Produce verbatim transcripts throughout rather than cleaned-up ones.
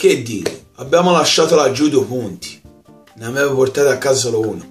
che dire, abbiamo lasciato laggiù due punti, ne avevo portato a casa solo uno.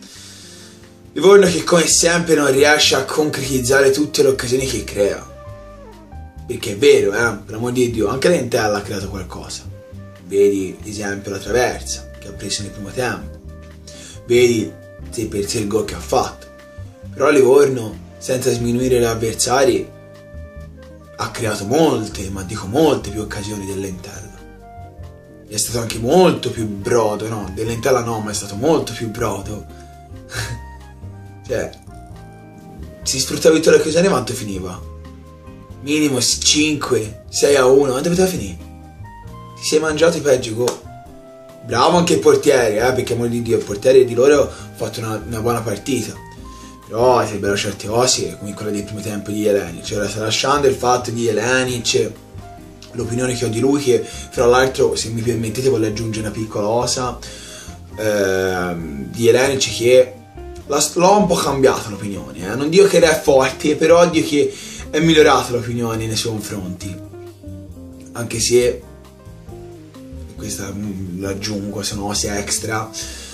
Livorno che come sempre non riesce a concretizzare tutte le occasioni che crea, perché è vero, eh, per l'amor di Dio, anche l'Entella ha creato qualcosa. Vedi l'esempio la traversa che ha preso nel primo tempo, vedi se per sé il gol che ha fatto, però Livorno, senza sminuire gli avversari, ha creato molte, ma dico molte più occasioni dell'Entella. È stato anche molto più brodo, no? Dell'Entella no, ma è stato molto più brodo. Cioè, si sfruttava tutte le occasioni, quanto finiva? Minimo cinque, sei a uno, quanto poteva finire? Ti sei mangiato i peggio gol. Bravo anche il portiere, eh, perché amor di Dio, il portiere di loro ha fatto una, una buona partita. Però se bello certe cose, come quella del primo tempo di Jelenic. Ora, tralasciando il fatto di Jelenic, l'opinione che ho di lui, che fra l'altro, se mi permettete, voglio aggiungere una piccola cosa, ehm, di Jelenic, che l'ho un po' cambiata l'opinione, eh. Non dico che era forte, però dico che è migliorata l'opinione nei suoi confronti, anche se questa l'aggiungo, se no sia extra,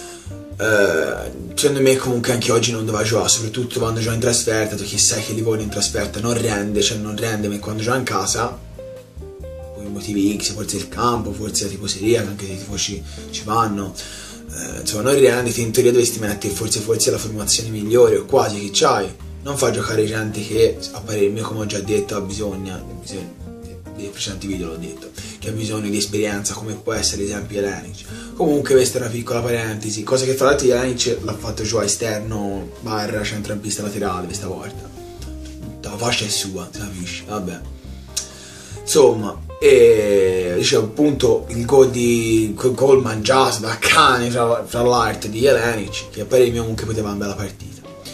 eh, secondo me comunque anche oggi non doveva giocare, soprattutto quando gioca in trasferta, perché sai che Livorno in trasferta non rende, cioè non rende, ma quando gioca in casa, per motivi X, forse il campo, forse la tifoseria, che anche i tifosi ci vanno, eh, insomma non rende, in teoria dovresti mettere forse forse la formazione migliore, o quasi, che c'hai, non fa giocare gente che, a parere mio, come ho già detto, ha bisogno, bisogno nei precedenti video l'ho detto, che ha bisogno di esperienza, come può essere ad esempio Jelenic. Comunque questa è una piccola parentesi, cosa che fra l'altro Jelenic l'ha fatto giocare esterno barra centrocampista laterale questa volta, la fascia è sua, ti capisci? Vabbè, insomma, e dicevo appunto il gol di gol mangiato da cane fra, fra l'arte di Jelenic, che a parere mio comunque poteva andare la partita.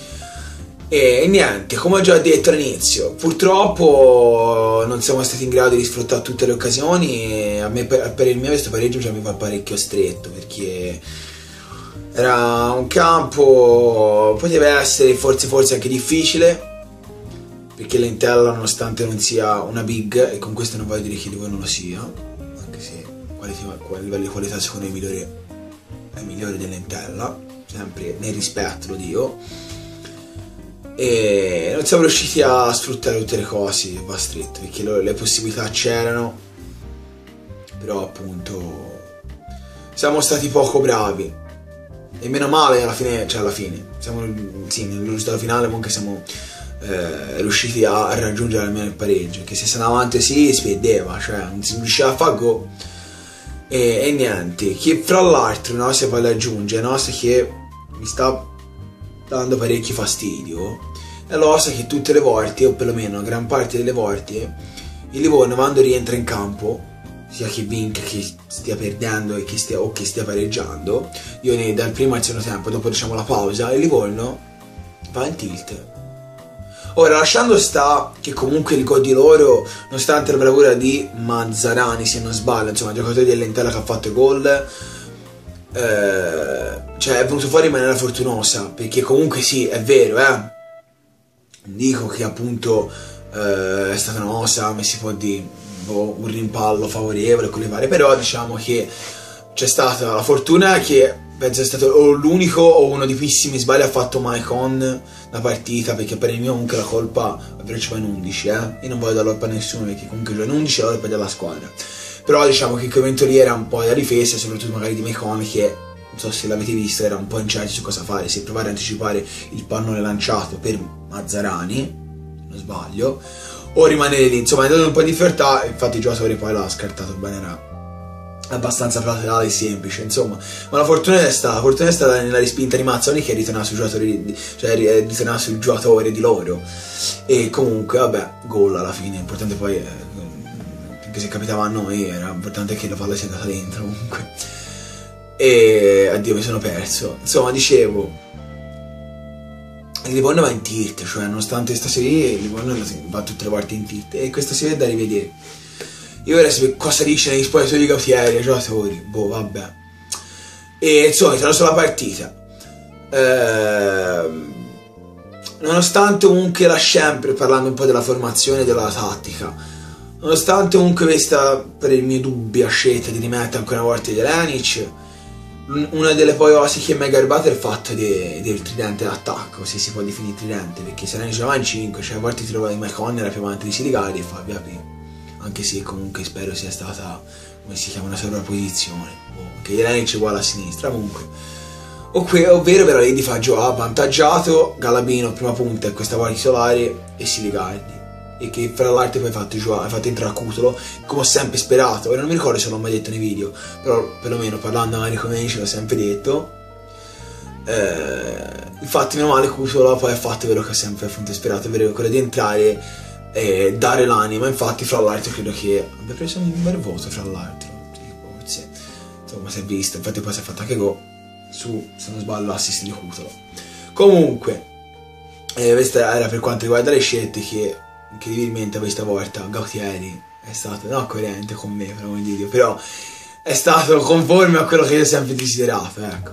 E niente, come ho già detto all'inizio, purtroppo non siamo stati in grado di sfruttare tutte le occasioni, e a me, per, per il mio questo pareggio già mi fa parecchio stretto, perché era un campo, poteva essere forse forse anche difficile, perché l'Entella, nonostante non sia una big, e con questo non voglio dire che Livorno non lo sia, anche se a livello di qualità secondo me è migliore, è migliore dell'Entella, sempre nel rispetto, lo dico. E non siamo riusciti a sfruttare tutte le cose, va stretto, perché le possibilità c'erano, però appunto siamo stati poco bravi, e meno male alla fine, cioè alla fine siamo, sì, nel risultato finale comunque siamo eh, riusciti a, a raggiungere almeno il pareggio, che se se andava avanti si sperdeva, cioè non si riusciva a fare gol. E, e niente, che fra l'altro una cosa poi da aggiungere, no, che mi sta dando parecchio fastidio, è la cosa che tutte le volte, o perlomeno una gran parte delle volte, il Livorno quando rientra in campo, sia che vinca, che stia perdendo e che stia, o che stia pareggiando, io ne, dal primo al secondo tempo, dopo diciamo la pausa, il Livorno va in tilt. Ora, lasciando sta che comunque il gol di loro, nonostante la bravura di Mazzarani, se non sbaglio, insomma il giocatore dell'Entella che ha fatto il gol, Eh, cioè è venuto fuori in maniera fortunosa, perché comunque sì, è vero, eh dico che appunto eh, è stata una mossa, come si può dire, boh, un rimpallo favorevole con le varie, però diciamo che c'è stata la fortuna che penso è stato o l'unico o uno dei pochissimi sbagli ha fatto Maicon la partita, perché per il mio comunque la colpa è ci va in undici, eh io non voglio dar colpa a nessuno, perché comunque gioca in undici e la colpa è della squadra. Però diciamo che in quel momento lì era un po' da difesa, soprattutto magari di Maicon, che non so se l'avete visto, era un po' incerto su cosa fare, se provare a anticipare il pallone lanciato per Mazzarani, se non sbaglio, o rimanere lì, insomma è dato un po' di difficoltà, infatti il giocatore poi l'ha scartato in maniera abbastanza plateale e semplice, insomma. Ma la fortuna è stata, la fortuna è stata nella respinta di Mazzoni, che ritornava sul giocatore, cioè ritornava sul giocatore di loro, e comunque vabbè, gol alla fine, l'importante poi è, che se capitava a noi era importante che la palla sia andata dentro comunque. E addio, mi sono perso, insomma dicevo, il Livorno va in tilt, cioè nonostante stasera il Livorno va tutte le volte in tilt, e questa serie è da rivedere. Io ora sapere cosa dice negli spogliatoi di Gautieri, ai giocatori, boh vabbè. E insomma, sarà sulla partita, ehm, nonostante comunque la sempre, parlando un po' della formazione e della tattica, Nonostante comunque questa, per il mio dubbia scelta di rimettere ancora una volta Jelenic, una delle poi cose che mi ha garbato è il fatto de, del tridente d'attacco, se si può definire tridente, perché se Jelenic va in cinque, cioè a volte ti trovavi Maicon era più avanti di Silicari e Fabio Apri, anche se comunque spero sia stata, come si chiama, una sovrapposizione, oh, che Jelenic è uguale a sinistra, comunque. Ovvero però lì di fa giocare avvantaggiato Galabino prima punta e questa volta Solari e Silicardi, e che fra l'altro poi hai fatto, giocare, hai fatto entrare a Cutolo come ho sempre sperato. Ora non mi ricordo se l'ho mai detto nei video, però perlomeno parlando magari con amici l'ho sempre detto. Eh, infatti meno male Cutolo poi ha fatto quello che ho sempre appunto sperato, ovvero quello di entrare e dare l'anima. Infatti fra l'altro credo che abbia preso un bel voto, fra l'altro forse, insomma si è visto, infatti poi si è fatto anche go su, se non sbaglio, l'assist di Cutolo. Comunque eh, questa era per quanto riguarda le scelte, che incredibilmente questa volta Gautieri è stato non coerente con me per un video, però è stato conforme a quello che io ho sempre desiderato, ecco.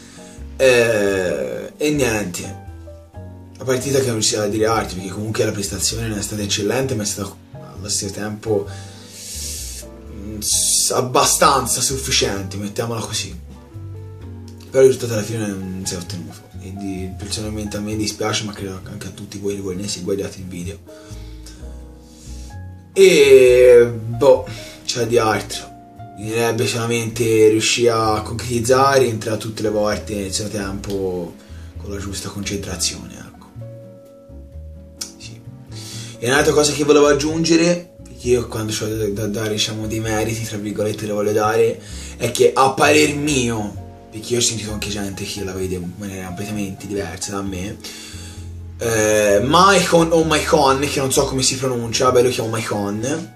E, e niente, la partita che non riusciva a dire altro, perché comunque la prestazione non è stata eccellente, ma è stata allo stesso tempo abbastanza sufficiente, mettiamola così. Però il risultato alla fine non si è ottenuto, quindi personalmente a me dispiace, ma credo anche a tutti voi se guardate il video. E boh, c'è di altro, bisognerebbe solamente riuscire a concretizzare, entrare tutte le volte nel suo tempo con la giusta concentrazione, ecco. Sì. E un'altra cosa che volevo aggiungere, perché io quando ho da, da dare, diciamo, dei meriti, tra virgolette, le voglio dare, è che a parer mio, perché io ho sentito anche gente che la vede in maniera completamente diversa da me, eh, Maicon o Maicon, che non so come si pronuncia, beh lo chiamo Maicon,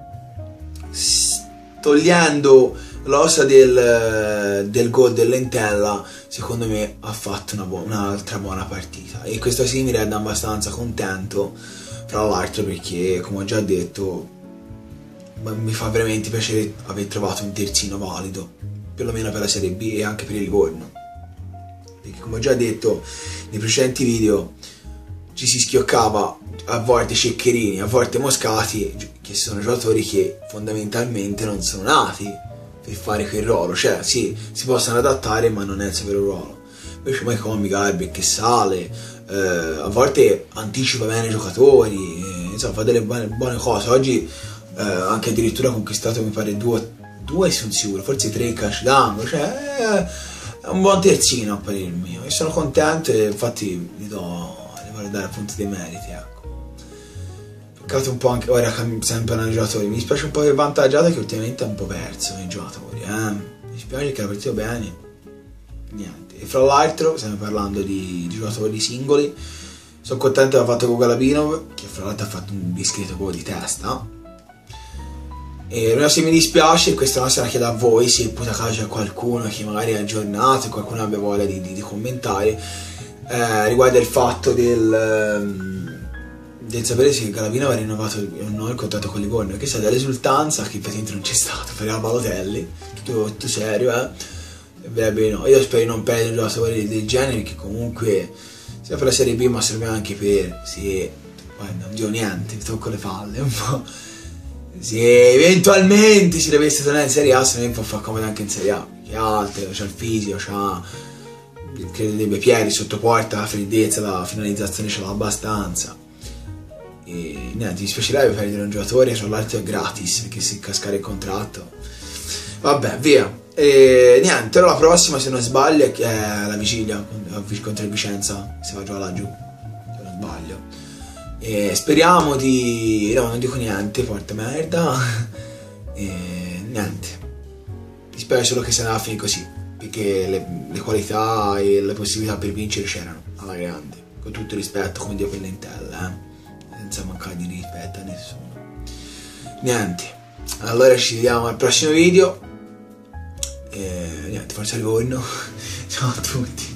togliendo l'osa del, del gol dell'Entella, secondo me ha fatto una bu- un'altra buona partita, e questo sì mi rende abbastanza contento, fra l'altro perché, come ho già detto, mi fa veramente piacere aver trovato un terzino valido, perlomeno per la Serie B e anche per il Livorno, perché come ho già detto nei precedenti video ci si schioccava a volte Ceccherini, a volte Moscati, che sono giocatori che fondamentalmente non sono nati per fare quel ruolo, cioè sì, si possono adattare ma non è il suo vero ruolo. Invece Maicon mi Garbi che sale, eh, a volte anticipa bene i giocatori, eh, insomma fa delle buone, buone cose. Oggi eh, anche addirittura ha conquistato, mi pare, due due sono sicuro, forse tre calci d'angolo, cioè è un buon terzino a parer mio, e sono contento e infatti gli do, gli voglio dare appunto dei meriti, ecco. Peccato un po' anche ora sempre nei giocatori, mi dispiace un po' che Vantaggiata che ultimamente ha un po' perso nei giocatori, eh. Mi dispiace che ha partito bene, niente. E fra l'altro stiamo parlando di, di giocatori singoli, sono contento che ha fatto con Galabinov, che fra l'altro ha fatto un discreto gol di testa. E non se mi dispiace, questa non se la chiedo a voi, se poi a caso c'è qualcuno che magari è aggiornato e qualcuno abbia voglia di, di, di commentare, eh, riguardo il fatto del, del sapere se Galabino aveva rinnovato o no il contratto con Livorno, che è stata l'esultanza che praticamente non c'è stato, pareva Balotelli, tutto, tutto serio, eh. Beh, no. Io spero di non perdere un giocatore del genere, che comunque sia per la Serie B ma serve anche per, sì, guarda, non dico niente, mi tocco le palle un po'. Se eventualmente si dovesse tornare in Serie A, se ne può fare comodo anche in Serie A, che è alto, c'ha il fisico, c'ha credo dei bei piedi sotto porta, la freddezza, la finalizzazione ce l'ha abbastanza. E niente, mi dispiacerebbe perdere un giocatore, tra l'altro è gratis perché se cascare il contratto. Vabbè, via. E niente, ora la prossima, se non sbaglio, è la vigilia contro il Vicenza, si va a giocare laggiù, se non sbaglio. E speriamo di... no, non dico niente, porta merda. E niente, mi spiace solo che se ne va a finire così, perché le, le qualità e le possibilità per vincere c'erano alla grande, con tutto il rispetto, come Dio per l'Entella, eh? Senza mancare di rispetto a nessuno. Niente, allora ci vediamo al prossimo video e niente, forza Livorno. Ciao a tutti.